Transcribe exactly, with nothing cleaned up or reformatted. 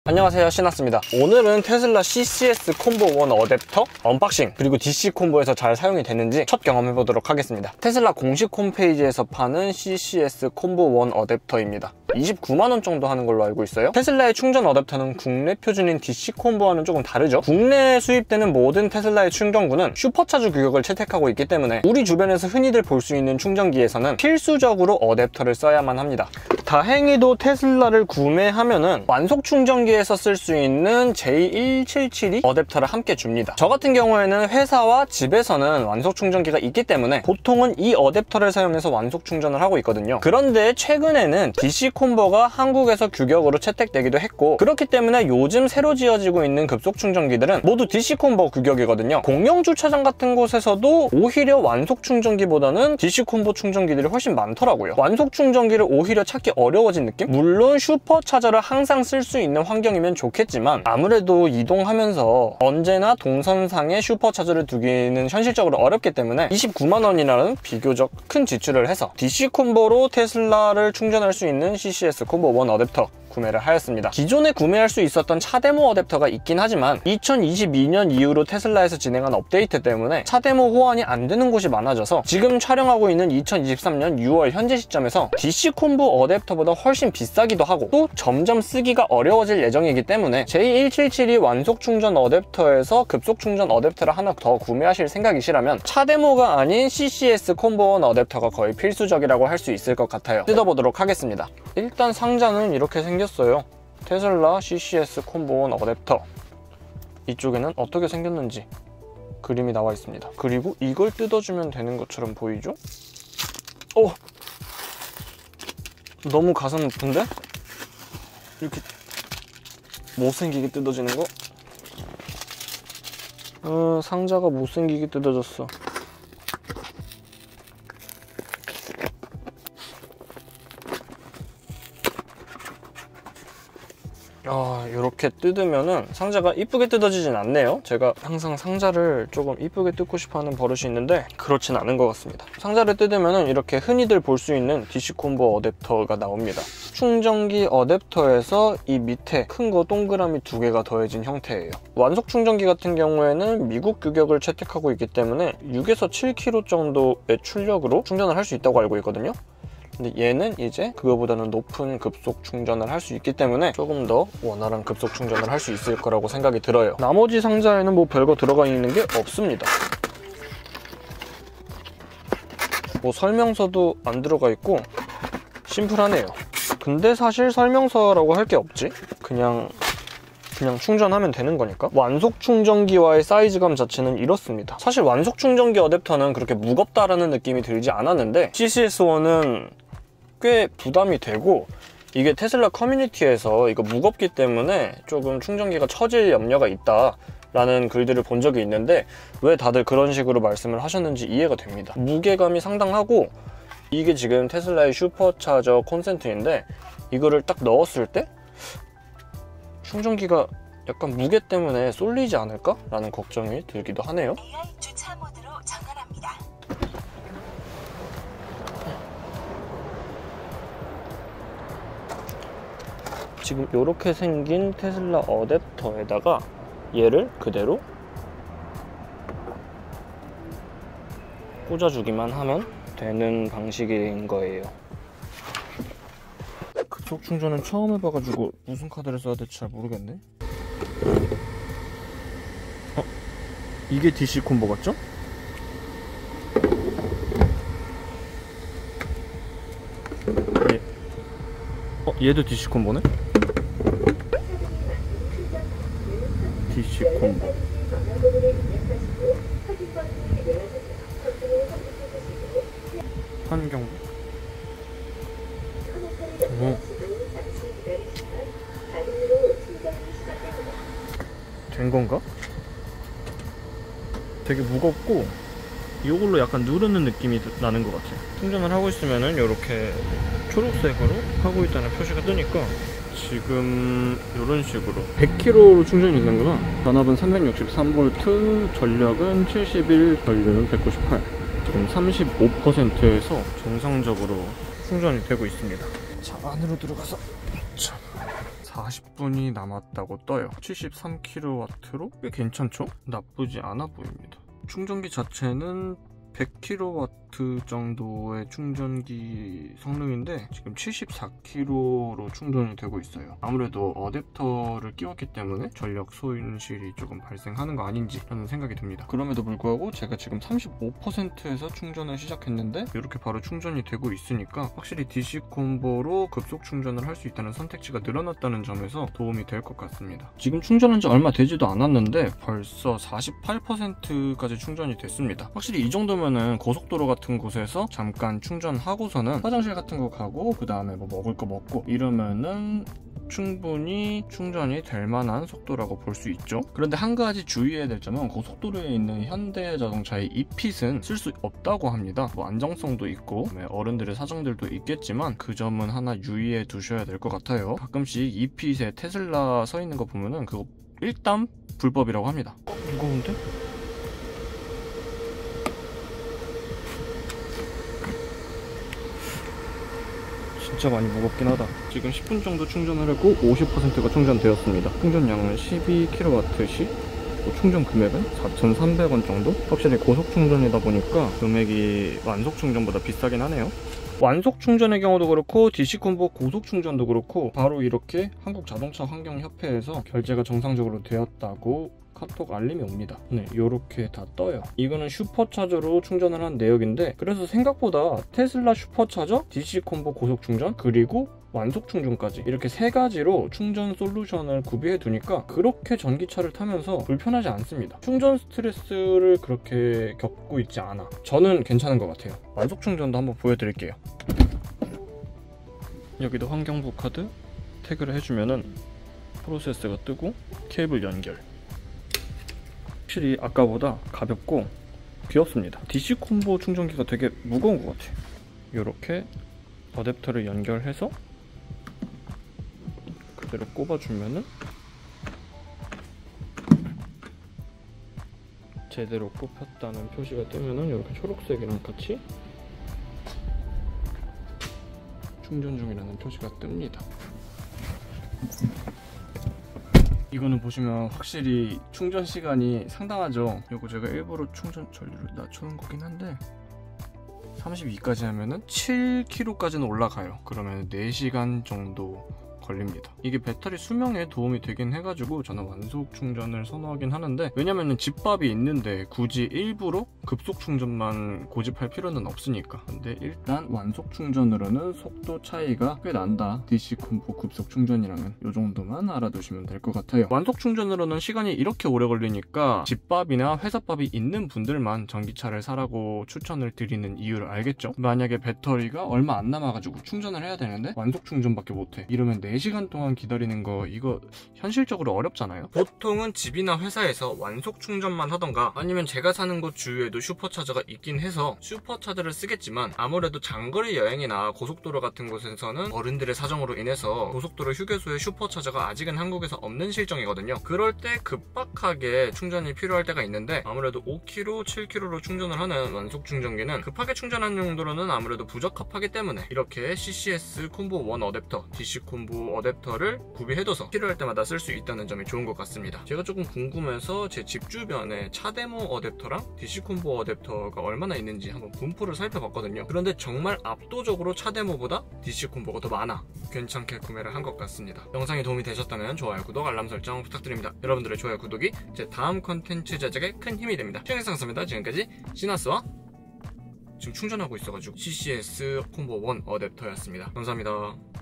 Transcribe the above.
안녕하세요, 신하스입니다. 오늘은 테슬라 씨씨에스 콤보 일 어댑터 언박싱 그리고 디씨 콤보에서 잘 사용이 되는지 첫 경험해보도록 하겠습니다. 테슬라 공식 홈페이지에서 파는 씨씨에스 콤보 일 어댑터입니다. 이십구만 원 정도 하는 걸로 알고 있어요. 테슬라의 충전 어댑터는 국내 표준인 디씨 콤보와는 조금 다르죠. 국내에 수입되는 모든 테슬라의 충전구는 슈퍼차저 규격을 채택하고 있기 때문에 우리 주변에서 흔히들 볼 수 있는 충전기에서는 필수적으로 어댑터를 써야만 합니다. 다행히도 테슬라를 구매하면은 완속 충전기에서 쓸 수 있는 제이 일칠칠이 어댑터를 함께 줍니다. 저 같은 경우에는 회사와 집에서는 완속 충전기가 있기 때문에 보통은 이 어댑터를 사용해서 완속 충전을 하고 있거든요. 그런데 최근에는 디씨 콤보가 한국에서 규격으로 채택되기도 했고, 그렇기 때문에 요즘 새로 지어지고 있는 급속 충전기들은 모두 디씨 콤보 규격이거든요. 공영 주차장 같은 곳에서도 오히려 완속 충전기보다는 디씨 콤보 충전기들이 훨씬 많더라고요. 완속 충전기를 오히려 찾기 어려워진 느낌? 물론 슈퍼차저를 항상 쓸 수 있는 환경이면 좋겠지만 아무래도 이동하면서 언제나 동선상에 슈퍼차저를 두기는 현실적으로 어렵기 때문에 이십구만 원이라는 비교적 큰 지출을 해서 디씨 콤보로 테슬라를 충전할 수 있는 씨씨에스 콤보 일 어댑터 구매를 하였습니다. 기존에 구매할 수 있었던 차데모 어댑터가 있긴 하지만 이천이십이 년 이후로 테슬라에서 진행한 업데이트 때문에 차데모 호환이 안 되는 곳이 많아져서 지금 촬영하고 있는 이천이십삼 년 유월 현재 시점에서 디씨 콤보 어댑터보다 훨씬 비싸기도 하고 또 점점 쓰기가 어려워질 예정이기 때문에 제이 일칠칠이 완속 충전 어댑터에서 급속 충전 어댑터를 하나 더 구매하실 생각이시라면 차데모가 아닌 씨씨에스 콤보 일 어댑터가 거의 필수적이라고 할 수 있을 것 같아요. 뜯어보도록 하겠습니다. 일단 상자는 이렇게 생겼어요. 테슬라 씨씨에스 콤보 일 어댑터. 이쪽에는 어떻게 생겼는지 그림이 나와 있습니다. 그리고 이걸 뜯어주면 되는 것처럼 보이죠? 어! 너무 가슴 높은데? 이렇게 못생기게 뜯어지는 거? 어, 상자가 못생기게 뜯어졌어. 아, 이렇게 뜯으면은 상자가 이쁘게 뜯어지진 않네요. 제가 항상 상자를 조금 이쁘게 뜯고 싶어하는 버릇이 있는데 그렇진 않은 것 같습니다. 상자를 뜯으면은 이렇게 흔히들 볼 수 있는 디씨 콤보 어댑터가 나옵니다. 충전기 어댑터에서 이 밑에 큰 거 동그라미 두 개가 더해진 형태예요. 완속 충전기 같은 경우에는 미국 규격을 채택하고 있기 때문에 육에서 칠 킬로미터 정도의 출력으로 충전을 할 수 있다고 알고 있거든요. 근데 얘는 이제 그거보다는 높은 급속 충전을 할 수 있기 때문에 조금 더 원활한 급속 충전을 할 수 있을 거라고 생각이 들어요. 나머지 상자에는 뭐 별거 들어가 있는 게 없습니다. 뭐 설명서도 안 들어가 있고 심플하네요. 근데 사실 설명서라고 할 게 없지? 그냥 그냥 충전하면 되는 거니까. 완속 충전기와의 사이즈감 자체는 이렇습니다. 사실 완속 충전기 어댑터는 그렇게 무겁다라는 느낌이 들지 않았는데 씨씨에스 일은 꽤 부담이 되고, 이게 테슬라 커뮤니티에서 이거 무겁기 때문에 조금 충전기가 처질 염려가 있다 라는 글들을 본 적이 있는데 왜 다들 그런 식으로 말씀을 하셨는지 이해가 됩니다. 무게감이 상당하고 이게 지금 테슬라의 슈퍼차저 콘센트인데 이거를 딱 넣었을 때 충전기가 약간 무게 때문에 쏠리지 않을까? 라는 걱정이 들기도 하네요. 에이아이 주차 모드로 전환합니다. 지금 이렇게 생긴 테슬라 어댑터에다가 얘를 그대로 꽂아주기만 하면 되는 방식인 거예요. 급속 충전은 처음 해봐가지고 무슨 카드를 써야 될지 잘 모르겠네. 어? 이게 디씨 콤보 같죠? 얘. 어? 얘도 디씨 콤보네? 디씨 콤보. 환경. 오. 된 건가? 되게 무겁고 이걸로 약간 누르는 느낌이 나는 것 같아요. 충전을 하고 있으면은 이렇게 초록색으로 하고 있다는 표시가 뜨니까 지금 이런 식으로 백 킬로미터로 충전이 되는구나. 전압은 삼백육십삼 볼트, 전력은 칠십일, 전류는 백구십팔. 지금 삼십오 퍼센트에서 정상적으로 충전이 되고 있습니다. 자, 안으로 들어가서 자, 사십 분이 남았다고 떠요. 칠십삼 킬로와트로 꽤 괜찮죠? 나쁘지 않아 보입니다. 충전기 자체는 백 킬로와트 정도의 충전기 성능인데 지금 칠십사 킬로와트로 충전이 되고 있어요. 아무래도 어댑터를 끼웠기 때문에 전력 소진실이 조금 발생하는 거 아닌지 라는 생각이 듭니다. 그럼에도 불구하고 제가 지금 삼십오 퍼센트에서 충전을 시작했는데 이렇게 바로 충전이 되고 있으니까 확실히 디씨 콤보로 급속 충전을 할 수 있다는 선택지가 늘어났다는 점에서 도움이 될 것 같습니다. 지금 충전한 지 얼마 되지도 않았는데 벌써 사십팔 퍼센트까지 충전이 됐습니다. 확실히 이 정도면 은 고속도로 같은 곳에서 잠깐 충전하고서는 화장실 같은 거 가고 그 다음에 뭐 먹을 거 먹고 이러면은 충분히 충전이 될 만한 속도라고 볼 수 있죠. 그런데 한 가지 주의해야 될 점은 고속도로에 있는 현대자동차의 이핏은 쓸 수 없다고 합니다. 뭐 안정성도 있고 어른들의 사정들도 있겠지만 그 점은 하나 유의해 두셔야 될 것 같아요. 가끔씩 이핏에 테슬라 서 있는 거 보면은 그거 일단 불법이라고 합니다. 어, 무거운데? 진짜 많이 무겁긴 하다. 지금 십 분 정도 충전을 했고 오십 퍼센트가 충전되었습니다. 충전량은 십이 킬로와트시, 충전 금액은 사천삼백 원 정도? 확실히 고속 충전이다 보니까 금액이 완속 충전보다 비싸긴 하네요. 완속 충전의 경우도 그렇고 디씨 콤보 고속 충전도 그렇고 바로 이렇게 한국자동차환경협회에서 결제가 정상적으로 되었다고 카톡 알림이 옵니다. 네, 요렇게 다 떠요. 이거는 슈퍼차저로 충전을 한 내역인데 그래서 생각보다 테슬라 슈퍼차저, 디씨 콤보 고속 충전, 그리고 완속 충전까지 이렇게 세 가지로 충전 솔루션을 구비해 두니까 그렇게 전기차를 타면서 불편하지 않습니다. 충전 스트레스를 그렇게 겪고 있지 않아. 저는 괜찮은 것 같아요. 완속 충전도 한번 보여드릴게요. 여기도 환경부 카드 태그를 해주면은 프로세스가 뜨고 케이블 연결. 확실히 아까보다 가볍고 귀엽습니다. 디씨 콤보 충전기가 되게 무거운 것 같아요. 이렇게 어댑터를 연결해서 그대로 꼽아주면은 제대로 꼽혔다는 표시가 뜨면은 이렇게 초록색이랑 같이 충전 중이라는 표시가 뜹니다. 이거는 보시면 확실히 충전 시간이 상당하죠. 이거 제가 일부러 충전 전류를 낮춰놓은 거긴 한데 삼십이까지 하면은 칠 킬로미터까지는 올라가요. 그러면 네 시간 정도 걸립니다. 이게 배터리 수명에 도움이 되긴 해가지고 저는 완속 충전을 선호하긴 하는데 왜냐면은 집밥이 있는데 굳이 일부러 급속 충전만 고집할 필요는 없으니까. 근데 일단 완속 충전으로는 속도 차이가 꽤 난다. 디씨 콤보 급속 충전이랑은 이 정도만 알아두시면 될 것 같아요. 완속 충전으로는 시간이 이렇게 오래 걸리니까 집밥이나 회사밥이 있는 분들만 전기차를 사라고 추천을 드리는 이유를 알겠죠? 만약에 배터리가 얼마 안 남아가지고 충전을 해야 되는데 완속 충전밖에 못해. 이러면 네 시간 동안 기다리는 거 이거 현실적으로 어렵잖아요. 보통은 집이나 회사에서 완속 충전만 하던가 아니면 제가 사는 곳 주위에도 슈퍼차저가 있긴 해서 슈퍼차저를 쓰겠지만 아무래도 장거리 여행이나 고속도로 같은 곳에서는 어른들의 사정으로 인해서 고속도로 휴게소에 슈퍼차저가 아직은 한국에서 없는 실정이거든요. 그럴 때 급박하게 충전이 필요할 때가 있는데 아무래도 오 킬로미터, 칠 킬로미터로 충전을 하는 완속 충전기는 급하게 충전하는 용도로는 아무래도 부적합하기 때문에 이렇게 씨씨에스 콤보 원 어댑터, 디씨 콤보 어댑터를 구비해둬서 필요할 때마다 쓸 수 있다는 점이 좋은 것 같습니다. 제가 조금 궁금해서 제 집 주변에 차 데모 어댑터랑 디씨 콤보 어댑터가 얼마나 있는지 한번 분포를 살펴봤거든요. 그런데 정말 압도적으로 차 데모보다 디씨 콤보가 더 많아. 괜찮게 구매를 한 것 같습니다. 영상이 도움이 되셨다면 좋아요, 구독, 알람 설정 부탁드립니다. 여러분들의 좋아요, 구독이 제 다음 컨텐츠 제작에 큰 힘이 됩니다. 시청해주셔서 지금까지 시나스와 지금 충전하고 있어가지고 씨씨에스 콤보 원 어댑터였습니다. 감사합니다.